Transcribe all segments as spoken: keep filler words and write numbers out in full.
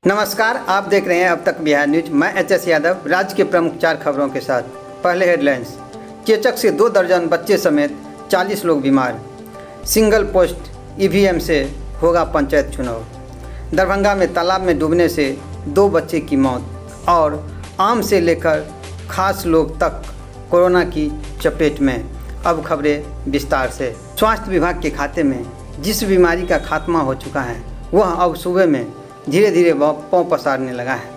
नमस्कार, आप देख रहे हैं अब तक बिहार न्यूज। मैं एच एस यादव, राज्य के प्रमुख चार खबरों के साथ। पहले हेडलाइंस। चेचक से दो दर्जन बच्चे समेत चालीस लोग बीमार। Single post E V M से होगा पंचायत चुनाव। दरभंगा में तालाब में डूबने से दो बच्चे की मौत। और आम से लेकर खास लोग तक कोरोना की चपेट में। अब खबरें विस्तार से। स्वास्थ्य विभाग के खाते में जिस बीमारी का खात्मा हो चुका है वह अब सूबे में धीरे धीरे पांव पसारने लगा है।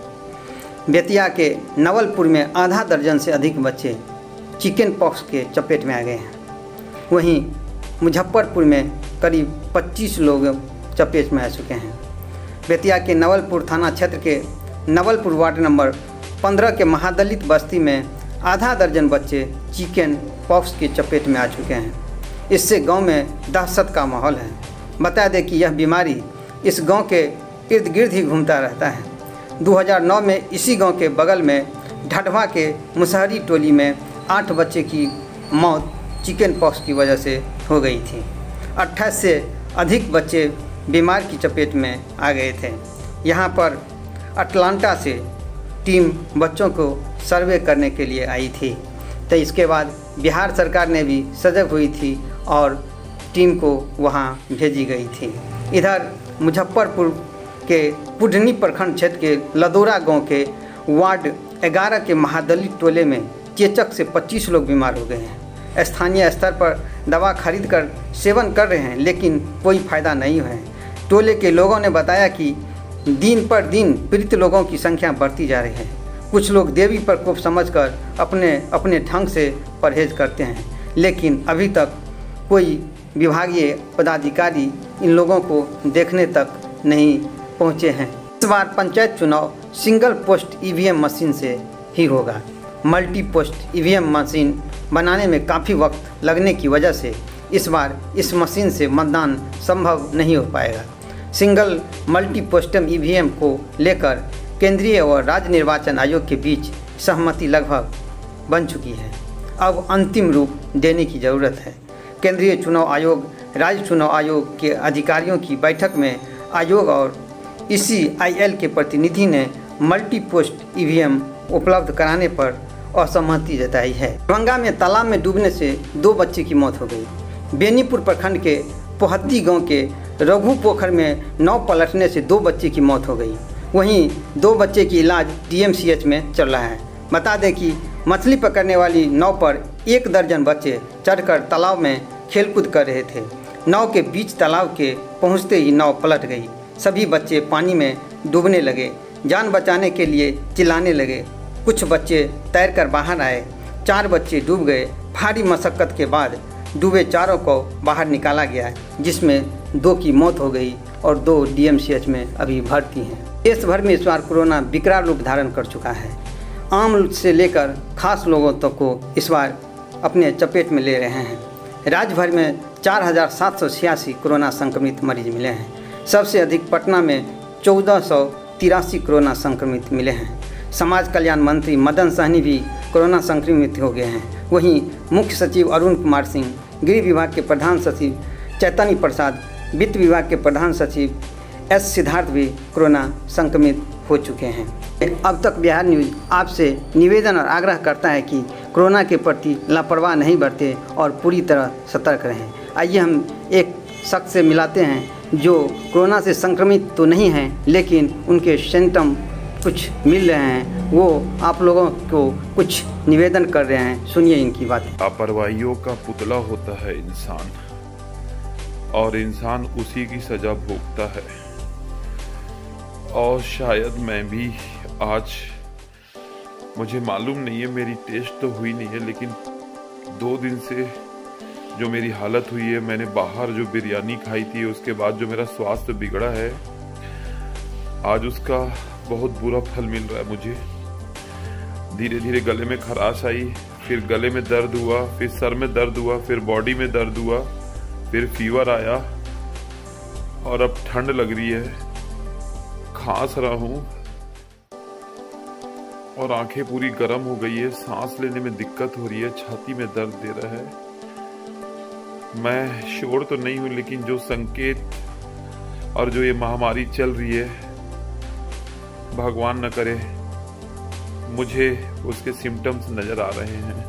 बेतिया के नवलपुर में आधा दर्जन से अधिक बच्चे चिकन पॉक्स के चपेट में आ गए हैं। वहीं मुजफ्फरपुर में करीब पच्चीस लोग चपेट में आ चुके हैं। बेतिया के नवलपुर थाना क्षेत्र के नवलपुर वार्ड नंबर पंद्रह के महादलित बस्ती में आधा दर्जन बच्चे चिकन पॉक्स के चपेट में आ चुके हैं। इससे गांव में दहशत का माहौल है। बता दें कि यह बीमारी इस गांव के इर्द गिर्द ही घूमता रहता है। दो हज़ार नौ में इसी गांव के बगल में ढटवा के मुसहरी टोली में आठ बच्चे की मौत चिकन पॉक्स की वजह से हो गई थी। अट्ठाईस से अधिक बच्चे बीमार की चपेट में आ गए थे। यहां पर अटलांटा से टीम बच्चों को सर्वे करने के लिए आई थी। तो इसके बाद बिहार सरकार ने भी सजग हुई थी और टीम को वहां भेजी गई थी। इधर मुजफ्फरपुर के पुढनी प्रखंड क्षेत्र के लदोरा गांव के वार्ड ग्यारह के महादलित टोले में चेचक से पच्चीस लोग बीमार हो गए हैं। स्थानीय स्तर पर दवा खरीद कर सेवन कर रहे हैं लेकिन कोई फायदा नहीं है। टोले के लोगों ने बताया कि दिन पर दिन पीड़ित लोगों की संख्या बढ़ती जा रही है। कुछ लोग देवी प्रकोप समझकर अपने अपने ढंग से परहेज करते हैं, लेकिन अभी तक कोई विभागीय पदाधिकारी इन लोगों को देखने तक नहीं पहुंचे हैं। इस बार पंचायत चुनाव single post E V M machine से ही होगा। Multi post E V M machine बनाने में काफ़ी वक्त लगने की वजह से इस बार इस मशीन से मतदान संभव नहीं हो पाएगा। Single multi post E V M को लेकर केंद्रीय और राज्य निर्वाचन आयोग के बीच सहमति लगभग बन चुकी है। अब अंतिम रूप देने की ज़रूरत है। केंद्रीय चुनाव आयोग राज्य चुनाव आयोग के अधिकारियों की बैठक में आयोग और ई सी आई एल के प्रतिनिधि ने multi post E V M उपलब्ध कराने पर असहमति जताई है। दरभंगा में तालाब में डूबने से दो बच्चे की मौत हो गई। बेनीपुर प्रखंड के पोहद्दी गांव के रघु पोखर में नाव पलटने से दो बच्चे की मौत हो गई। वहीं दो बच्चे की इलाज डी एम सी एच में चल रहा है। बता दें कि मछली पकड़ने वाली नाव पर एक दर्जन बच्चे चढ़कर तालाब में खेलकूद कर रहे थे। नाव के बीच तालाब के पहुंचते ही नाव पलट गई। सभी बच्चे पानी में डूबने लगे। जान बचाने के लिए चिल्लाने लगे। कुछ बच्चे तैरकर बाहर आए। चार बच्चे डूब गए। भारी मशक्कत के बाद डूबे चारों को बाहर निकाला गया, जिसमें दो की मौत हो गई और दो डी एम सी एच में अभी भर्ती हैं। देश भर में इस बार कोरोना विकराल रूप धारण कर चुका है। आम से लेकर खास लोगों तक को इस बार अपने चपेट में ले रहे हैं। राज्य भर में चार हज़ार सात सौ छियासी कोरोना संक्रमित मरीज मिले हैं। सबसे अधिक पटना में चौदह सौ तिरासी कोरोना संक्रमित मिले हैं। समाज कल्याण मंत्री मदन सहनी भी कोरोना संक्रमित हो गए हैं। वहीं मुख्य सचिव अरुण कुमार सिंह, गृह विभाग के प्रधान सचिव चैतन्य प्रसाद, वित्त विभाग के प्रधान सचिव एस सिद्धार्थ भी कोरोना संक्रमित हो चुके हैं। अब तक बिहार न्यूज आपसे निवेदन और आग्रह करता है कि कोरोना के प्रति लापरवाह नहीं बरतें और पूरी तरह सतर्क रहें। आइए हम एक शख्स से मिलाते हैं जो कोरोना से संक्रमित तो नहीं हैं लेकिन उनके सिम्टम कुछ मिल रहे हैं। वो आप लोगों को कुछ निवेदन कर रहे हैं, सुनिए इनकी बातें। लापरवाहियों का पुतला होता है इंसान और इंसान उसी की सजा भोगता है। और शायद मैं भी आज, मुझे मालूम नहीं है, मेरी टेस्ट तो हुई नहीं है, लेकिन दो दिन से जो मेरी हालत हुई है, मैंने बाहर जो बिरयानी खाई थी उसके बाद जो मेरा स्वास्थ्य बिगड़ा है, आज उसका बहुत बुरा फल मिल रहा है मुझे। धीरे धीरे गले में खराश आई, फिर गले में दर्द हुआ, फिर सर में दर्द हुआ, फिर बॉडी में दर्द हुआ, फिर फीवर आया और अब ठंड लग रही है, खांस रहा हूं और आंखें पूरी गर्म हो गई है। सांस लेने में दिक्कत हो रही है, छाती में दर्द दे रहा है। मैं श्योर तो नहीं हूं, लेकिन जो संकेत और जो ये महामारी चल रही है भगवान न करे मुझे उसके सिम्टम्स नजर आ रहे हैं।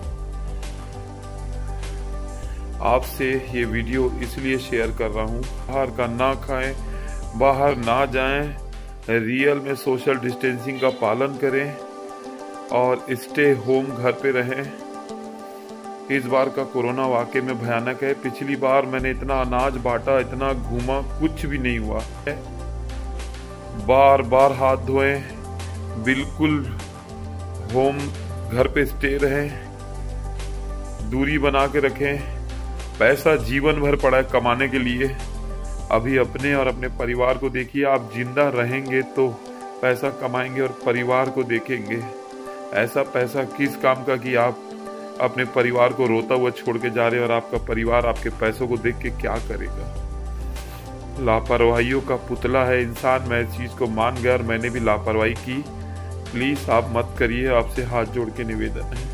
आपसे ये वीडियो इसलिए शेयर कर रहा हूँ, बाहर का ना खाएं, बाहर ना जाएं, रियल में सोशल डिस्टेंसिंग का पालन करें और स्टे होम घर पे रहें। इस बार का कोरोना वाकई में भयानक है। पिछली बार मैंने इतना अनाज बांटा, इतना घूमा, कुछ भी नहीं हुआ है। बार बार हाथ धोएं, बिल्कुल होम घर पे स्टे रहें, दूरी बना के रखें। पैसा जीवन भर पड़ा है कमाने के लिए। अभी अपने और अपने परिवार को देखिए। आप जिंदा रहेंगे तो पैसा कमाएंगे और परिवार को देखेंगे। ऐसा पैसा किस काम का कि आप अपने परिवार को रोता हुआ छोड़ के जा रहे हैं और आपका परिवार आपके पैसों को देख के क्या करेगा। लापरवाहियों का पुतला है इंसान। मैं इस चीज को मान गया और मैंने भी लापरवाही की। प्लीज आप मत करिए, आपसे हाथ जोड़ के निवेदन है।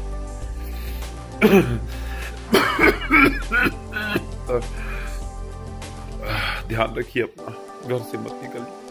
ध्यान रखिए अपना, घर से मत निकलिए।